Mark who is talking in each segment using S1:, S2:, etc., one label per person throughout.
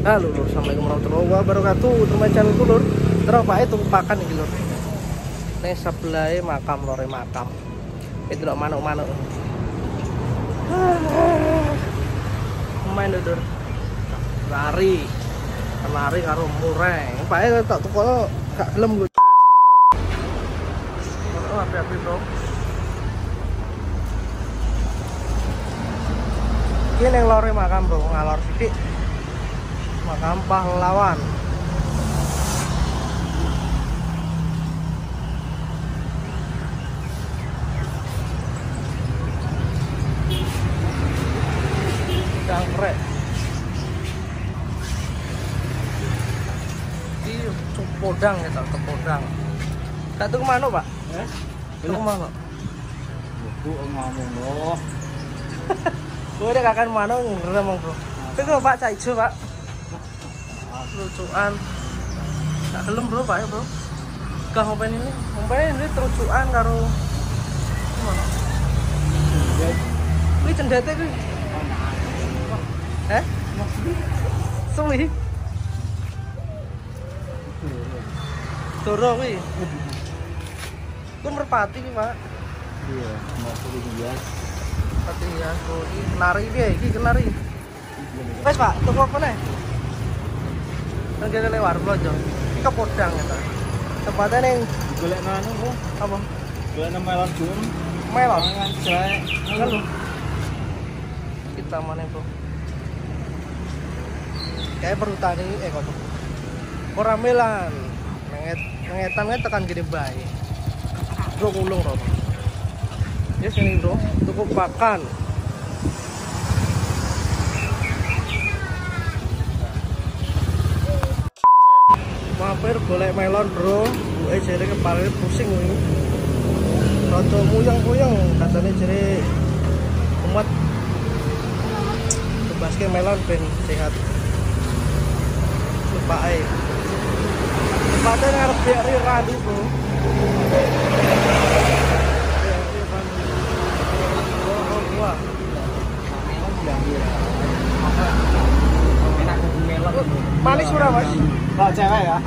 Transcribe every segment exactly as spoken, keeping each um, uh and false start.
S1: Halo lur, assalamualaikum warahmatullahi wabarakatuh. Terima channel lur. Terus Pak itu pakan iki lur. Ning sebelahe makam lur, makam. Itu lho manuk-manuk. Main lur. Lari. Lari karo mureng. Pak e tak tukono gak gelem lho. Oh, api-api bro. Ini yang lore makam bro, ngalor sidik. Makam pahlawan. Jangkrik. Ini podang ya, tak podang. Tak tuh kemana pak? Eh? Tuh kemana?
S2: Bu ngomong loh.
S1: Gue udah kakak mana ngerem bro. Tapi kok pak cak ijo pak. Terucuan. Gak gelem bro pak ya bro. Gak ngapain ini? Ngapain ini terucuan karo. Gimana? Ini cendete kuwi. Eh? Suwi. Doro kuwi. Ku merpati ki pak.
S2: Iya, mau kuwi hias.
S1: Merpati ya, kuwi kenari piye iki kenari. Wes pak, tuku apa nih? Nang kene lewat blojo. Iki kepodang ya ta. Tempatnya ning
S2: Golek anu kok.
S1: apa?
S2: Golek nang melon jum.
S1: Melon.
S2: Mangan jae.
S1: Kan lho. Kita mana bro? Kayak perhutani eh kok. Ora melan. Menget mengetan kan tekan gede bae. Bro kulung bro. Ya sini bro, cukup pakan. Mampir golek melon bro. Eh jere kepalanya pusing ini. Roto muyang-muyang katanya jere umat kebaske melon ben sehat. Lupa ae. Tempatnya ngarep biar radu bro. Wah. Manis ora mas?
S2: Kok cewek ya?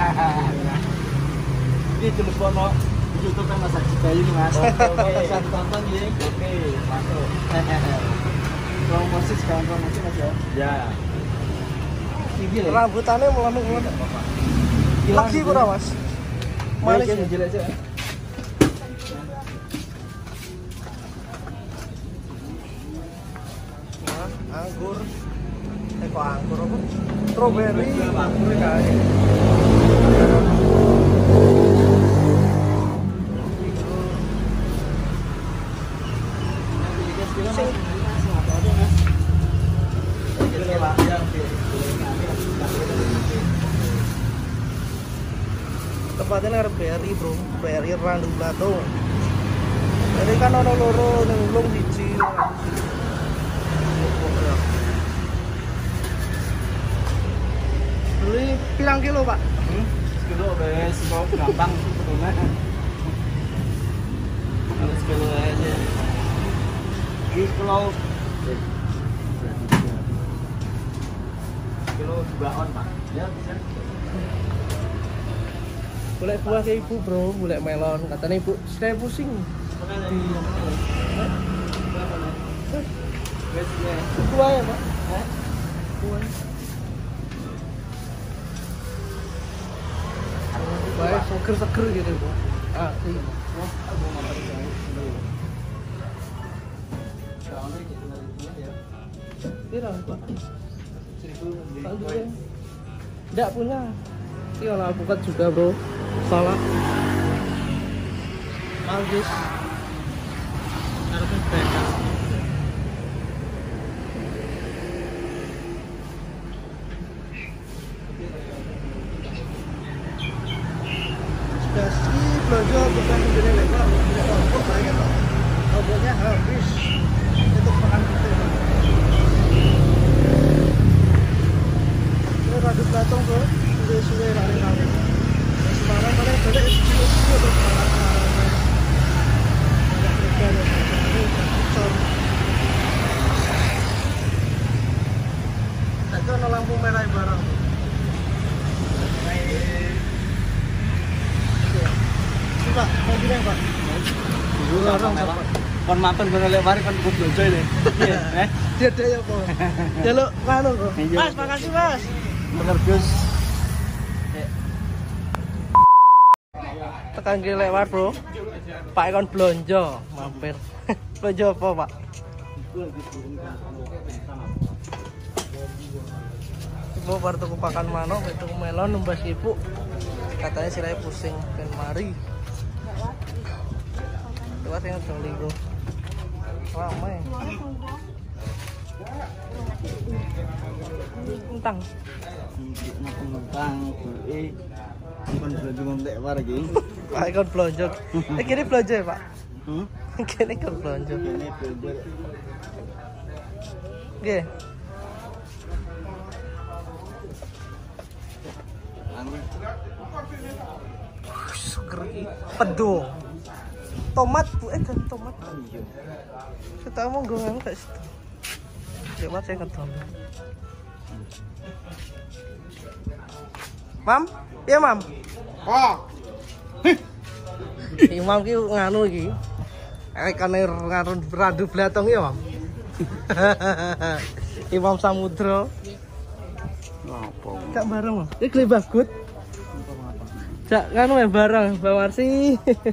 S2: Ini telepon no YouTube kan Mas Haji Bayu nih mas. Oke, bisa ditonton ya. Oke, masuk. Promosi sekarang promosi mas ya? Ya.
S1: Rambutannya melanuk-melanuk. Lagi ora mas? Manis.
S2: Ya, jelek aja.
S1: Anggur, eh kok anggur apa? Strawberry, anggur kayak. Tempatnya ngarep B R I bro, B R I Randu Blatung. Jadi kan ono loro ning ulung siji. Beli pirang kilo pak?
S2: Hmm? Kilo wes, mau gampang sebetulnya. Harus kilo aja. Di kilo kilo dua on pak. Ya bisa.
S1: Boleh buah ke ibu bro, boleh melon. Katanya ibu, saya pusing. Buah ya pak? Buah. Baik, seger-seger gitu bu. Ah, iya. Tidak pak. Tidak punya. Iya lah, bukan juga bro. Salah. Bagus. Harusnya beda. Dasi belanja bukan sendiri legal, tidak tahu saya gitu. Obatnya habis untuk makan kita. Ini radu datang bro, sudah sudah lari-lari. Semarang mana ada istilah untuk makan makan. Banyak legal ya. Ini kacau. Itu lampu merah barang. bareng
S2: mewah. Kon makan bener lek mari kon gue belanja ini. Iya, eh.
S1: Dia ada ya, Bos. Jaluk nganu kok.
S2: Iya.
S1: Mas, makasih, Mas.
S2: Bener, Gus.
S1: Tekan ki lewat, Bro. Pak kon blonjo, mampir. Blonjo apa, Pak? Mau baru tuku pakan manuk, tuku melon, numbas ibu. Katanya sirai pusing, ben mari. Lewat yang joli, Bro. Ramai. Entang.
S2: Entang, eh. Kon belanja ngontek war iki.
S1: Pak kon blonjo. Eh kene blonjo ya, Pak?
S2: Hmm?
S1: Kene kon blonjo.
S2: Kene belanja.
S1: Nggih.
S2: Anu.
S1: Seger iki pedo. Tomat, Bu, eh kan tomat.
S2: Iya.
S1: Kita mau ngomong gak situ. Lewat saya ketemu. Mam, iya Mam.
S2: Oh.
S1: Imam ki nganu iki. Ekane ngarun radu blatong ya, Mam. Imam Samudra.
S2: Apa?
S1: Gak bareng, Mam. Iki klip bagut. Jak nganu ya bareng, Mbak Warsi.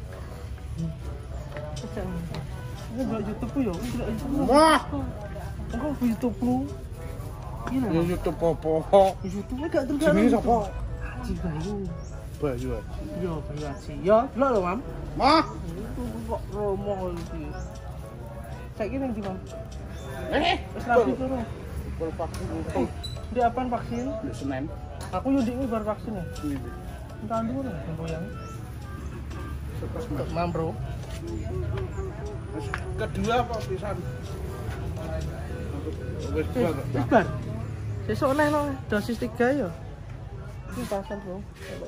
S1: Ini buat YouTube ya?
S2: Wah.
S1: Engko YouTube lu. Gila.
S2: Ya YouTube apa?
S1: YouTube gak terus.
S2: Jenenge sapa?
S1: Haji Bayu.
S2: Bayu.
S1: Yo, Bayu Haji. Yo, lho lho, Mam.
S2: Mah.
S1: Itu kok romo iki. Saiki ning ndi, Mam?
S2: Eh,
S1: Wis rapi turu.
S2: Pol vaksin itu.
S1: Di apaan vaksin?
S2: Di Senen.
S1: Aku yo ndek bar vaksin ya.
S2: Ini.
S1: Entar dulu nih, goyang. Untuk Mam, Bro.
S2: Kedua apa pisan? Wis
S1: Eh, wis bar. Sesuk neh no, dosis tiga ya. Ini pasal, Bro.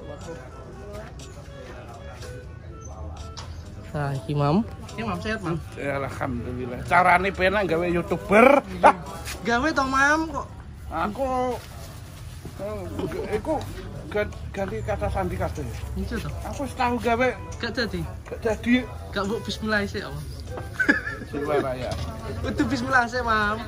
S1: Nah, iki Mam. Iki Mam sehat, Mam.
S2: Ya alhamdulillah. Carane penak gawe YouTuber.
S1: Gawe to, Mam, kok.
S2: Aku iku ganti kata sandi kabeh.
S1: Iso to.
S2: Aku wis tahu gawe
S1: Gak jadi.
S2: gak jadi
S1: Gak mbok bismillah sih, apa?
S2: jiwa raya.
S1: Kudu bismillah sih, Mam.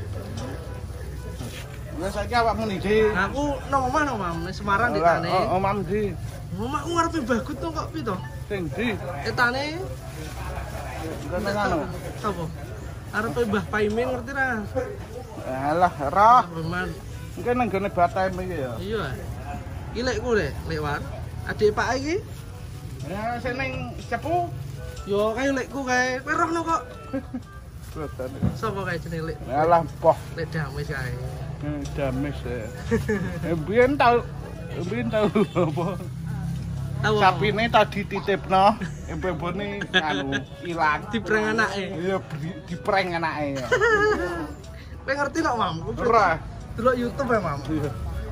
S2: Lah saiki awakmu ndi?
S1: Aku nang omah no, Mam, ning Semarang ditane.
S2: Oh, Mam ndi?
S1: Omahku ngarepe bagut to kok pi to?
S2: Sing ndi?
S1: Etane
S2: Ngono ngono.
S1: apa? Arepe Mbah Paimin ngerti ra?
S2: Alah, roh.
S1: Roman.
S2: Mungkin nang gone Batam iki ya.
S1: Iya. Iki lekku lek lewat. Adik Pak iki.
S2: Ya sing ning Cepu.
S1: Yo kae lekku kae. Kowe rohno kok.
S2: Boten.
S1: Sapa kae jenenge lek?
S2: Alah, poh.
S1: Lek damis kae.
S2: Eh, Damis ya. Eh, biyen tau biyen tau apa?
S1: Tahu.
S2: Sapine tadi titipno, empebone anu ilang.
S1: Dipreng anake.
S2: Iya, di- dipreng anake ya.
S1: Kowe ngerti kok, Mam?
S2: Ora.
S1: Delok YouTube ya, Mam.
S2: Iya.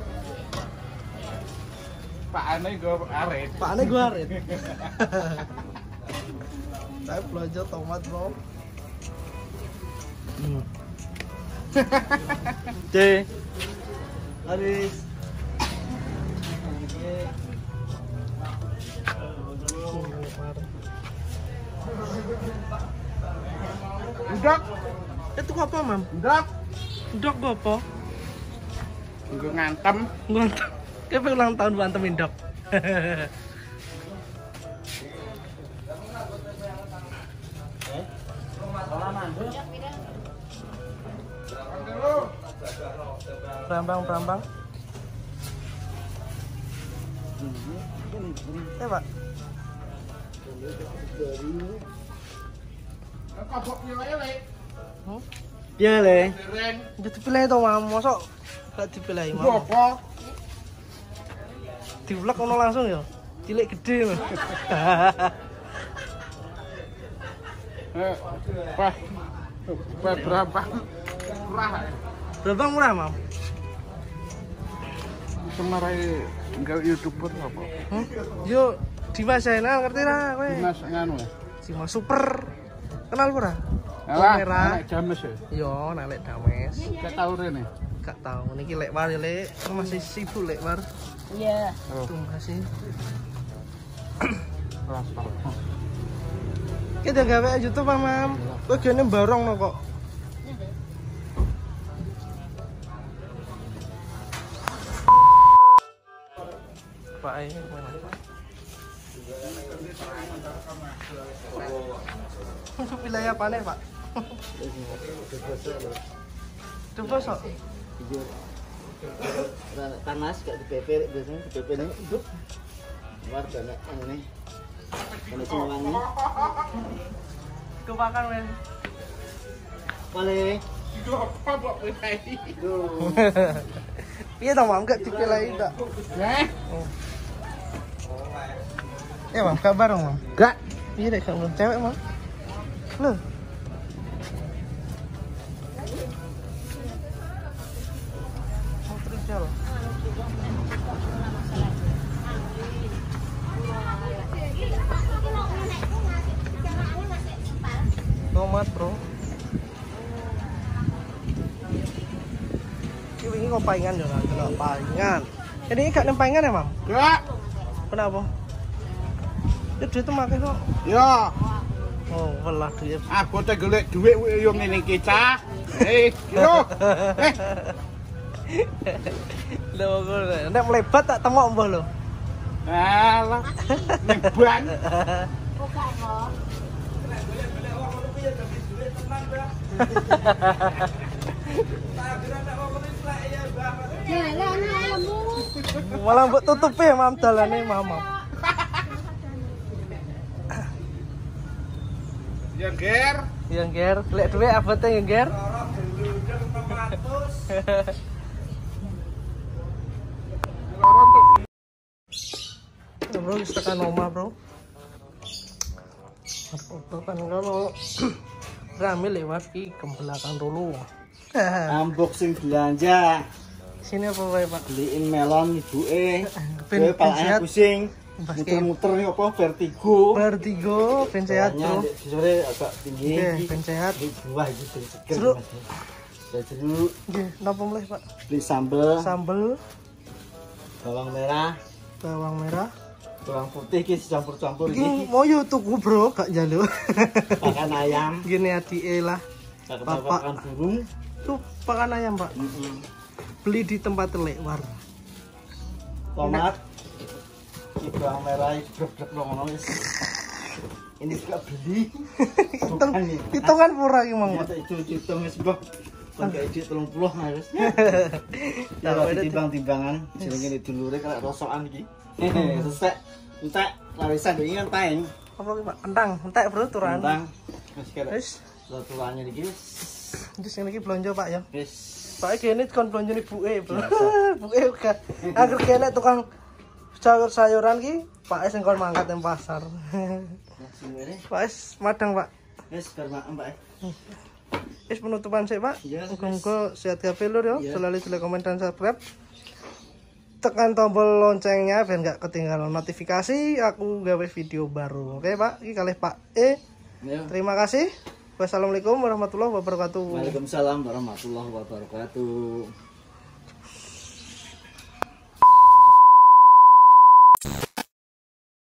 S2: Pakane go arit.
S1: Pakane gua arit. Saya belanja tomat, Bro. Hmm.
S2: D.
S1: Habis.
S2: Ndok,
S1: Itu apa, Mam?
S2: ndok.
S1: Ndok gua apa?
S2: Nggo ngantem.
S1: Ngontong. Kayak ulang tahun Bu Antem Indok. Perambang, perambang. Eh, Pak.
S2: Kapok nyelek.
S1: Hmm?
S2: Iya, Le.
S1: Udah dipilih toh, Mam. Mosok gak dipilih, Mam.
S2: Apa?
S1: Diulek ono langsung ya. Cilik gede lho.
S2: Eh, Pak. Pak berapa? Murah.
S1: Berapa murah, Mam?
S2: Semarai enggak YouTuber apa?
S1: Hmm? Yo Dimas Zainal ngerti ra kowe?
S2: Dimas nganu ya.
S1: Dimas Super. Kenal ora?
S2: Alah,
S1: Merah.
S2: anak James ya.
S1: Yo, nalek Dames.
S2: Gak tau rene.
S1: Gak tahu niki lek war ya, lek masih sibuk lek war.
S3: Iya.
S2: Oh,
S1: Terima kasih.
S2: kelas.
S1: Kita gawe YouTube Pak Mam. Kowe gene barong no kok. Pak ini mana Pak? Wilayah apa nih Pak? Coba sok.
S2: Panas gak di P P biasanya di P P ini hidup. Luar banyak ini. Ini semuanya.
S1: Kepakan men.
S2: Boleh.
S1: Itu apa buat wifi? Iya dong Mam, gak dipilih tak?
S2: Eh?
S1: Ya Mam, kabar dong Mam?
S2: Gak.
S1: Iya deh, kamu cewek Mam. Loh. Mau terjal. Tomat bro. Ini kok paingan ya kan? Kena paingan. Jadi ini gak nempaingan ya Mam?
S2: Gak.
S1: Kenapa? Ya duit itu makai kok.
S2: Ya.
S1: Oh, welah duit.
S2: Aku teh golek duit yo ngene iki cah. Eh, yo. Eh.
S1: Lho kok nek mlebat tak temok mbah lho.
S2: Alah. Neban.
S1: Malah mbok tutupi ya Mam dalane Mam.
S2: Ya ger.
S1: Yang ger, lek duwe abote yang ger. Ya bro, wis tekan omah bro. Apa kan kalau rame lewat ki ke belakang dulu.
S2: Unboxing belanja.
S1: Sini apa wae Pak?
S2: Beliin melon ibuke.
S1: Ben
S2: Kowe palanya
S1: sehat.
S2: pusing.
S1: Basket.
S2: Muter-muter nih apa vertigo.
S1: Vertigo, ben sehat bro.
S2: Sore agak tinggi.
S1: Oke, ben sehat.
S2: Buah gitu seger.
S1: Seru.
S2: Ya seru.
S1: Nggih, napa mulai Pak?
S2: Beli sambel,
S1: Sambel,
S2: bawang merah,
S1: bawang merah.
S2: bawang putih ki campur-campur
S1: Iki
S2: iki.
S1: mau yo tuku bro, gak njaluk.
S2: Pakan ayam,
S1: Gini adike lah. Bapak.
S2: pakan burung.
S1: Tuh pakan ayam Pak.
S2: Mm-mm.
S1: Beli di tempat lewar.
S2: Tomat. Iki bawang merah iki blek-blek ngono wis. Ini juga beli.
S1: Hitung,
S2: Bukan nih.
S1: hitungan murah iki Mang.
S2: Ya tak itu hitung wis mbok. Pakai duit tiga puluh nah wis. Ya
S1: Nah,
S2: lagi
S1: udah
S2: timbang-timbangan jenenge dulure kalau rosokan iki. Hehe, sesek. Entek larisan iki kan paeng.
S1: Apa ki Pak? Entang, entek bro turan.
S2: Tentang wis kira.
S1: Wis,
S2: Tulannya iki wis.
S1: wis ngene iki blonjo Pak ya.
S2: Wis.
S1: Pak kene kon blonjo ni buke bro. Buke uga. Agar kene tukang sayur-sayuran ki Pak sing kon mangkat nang pasar.
S2: Langsung ngene.
S1: Pak es madang Pak.
S2: Wis bar mak Mbak.
S1: Wis penutupan sih Pak.
S2: Iya,
S1: Muga-muga sehat kabeh lur ya.
S2: Iya.
S1: Selalu like, komen dan subscribe. Tekan tombol loncengnya biar nggak ketinggalan notifikasi aku gawe video baru. Oke Pak, ini kalih Pak E.
S2: Ya.
S1: Terima kasih. Wassalamualaikum warahmatullahi wabarakatuh.
S2: Waalaikumsalam warahmatullahi wabarakatuh.